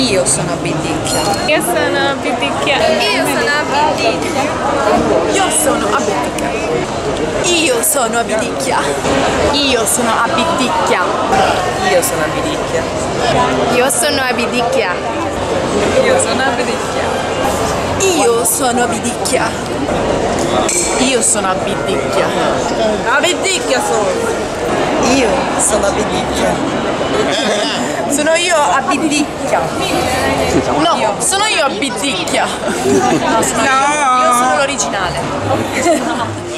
Io sono Abidicchia. Io sono Abidicchia. Io sono Abidicchia. Io sono Abidicchia. Io sono Abidicchia. Io sono Abidicchia. Io sono Abidicchia. Io sono Abidicchia. Io sono Abidicchia. Io sono Abidicchia. Io sono Abidicchia. Abidicchia sono. Io sono Abidicchia. Sono io Abidicchia. No, sono io Abidicchia. No, io sono l'originale.